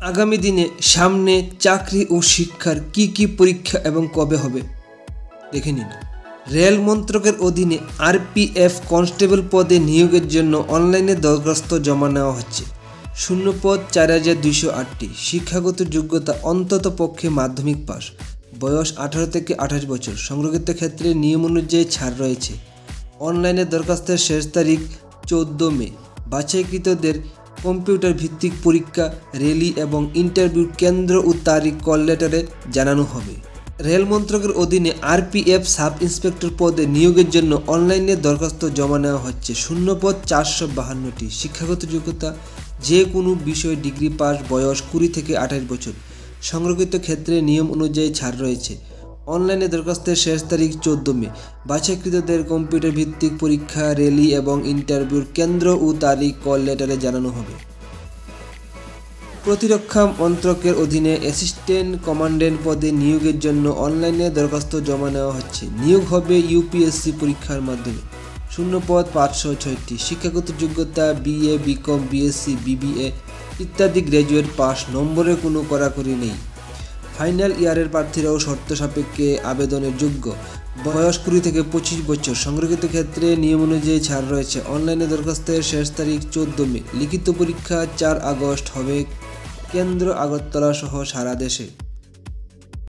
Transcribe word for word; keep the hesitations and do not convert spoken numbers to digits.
আগামী দিনে সামনে চাকরি ও শিক্ষার কি কি পরীক্ষা এবং কবে হবে দেখে নিন। রেল মন্ত্রকের অধীনে আরপিএফ কনস্টেবল পদে নিয়োগের জন্য অনলাইনে দরখাস্ত জমা নেওয়া হচ্ছে। শূন্য পদ চার হাজার দুইশো আটটি। শিক্ষাগত যোগ্যতা অন্তত পক্ষে মাধ্যমিক পাস। বয়স আঠারো থেকে আঠাশ বছর। সংরক্ষিত ক্ষেত্রে নিয়ম অনুযায়ী ছাড় রয়েছে। অনলাইনে দরখাস্তের শেষ তারিখ চৌদ্দ মে। বাছাইকৃতদের কম্পিউটার ভিত্তিক পরীক্ষা, র্যালি এবং ইন্টারভিউ কেন্দ্র ও তারিখ কল লেটারে জানানো হবে। রেল মন্ত্রকের অধীনে আরপিএফ সাব ইন্সপেক্টর পদে নিয়োগের জন্য অনলাইনে দরখাস্ত জমা নেওয়া হচ্ছে। শূন্য পদ চারশো বাহান্নটি। শিক্ষাগত যোগ্যতা যে কোনো বিষয়ে ডিগ্রি পাস। বয়স কুড়ি থেকে আঠাশ বছর। সংরক্ষিত ক্ষেত্রে নিয়ম অনুযায়ী ছাড় রয়েছে। অনলাইনে দরখাস্তের শেষ তারিখ চৌদ্দ মে। বাছাইকৃতদের কম্পিউটার ভিত্তিক পরীক্ষা, র্যালি এবং ইন্টারভিউর কেন্দ্র ও তারিখ কল লেটারে জানানো হবে। প্রতিরক্ষা মন্ত্রকের অধীনে অ্যাসিস্ট্যান্ট কমান্ড্যান্ট পদে নিয়োগের জন্য অনলাইনে দরখাস্ত জমা নেওয়া হচ্ছে। নিয়োগ হবে ইউপিএসসি পরীক্ষার মাধ্যমে। শূন্য পদ পাঁচশো ছয়টি। শিক্ষাগত যোগ্যতা বিএ, বিকম, বিএসসি, বিবিএ ইত্যাদি গ্র্যাজুয়েট পাস। নম্বরে কোনো কড়াকড়ি নেই। ফাইনাল ইয়ারের প্রার্থীরাও শর্ত সাপেক্ষে আবেদনের যোগ্য। বয়স কুড়ি থেকে পঁচিশ বছর। সংরক্ষিত ক্ষেত্রে নিয়ম অনুযায়ী ছাড় রয়েছে। অনলাইনে দরখাস্তের শেষ তারিখ চৌদ্দ মে। লিখিত পরীক্ষা চার আগস্ট হবে। কেন্দ্র আগরতলা সহ সারা দেশে।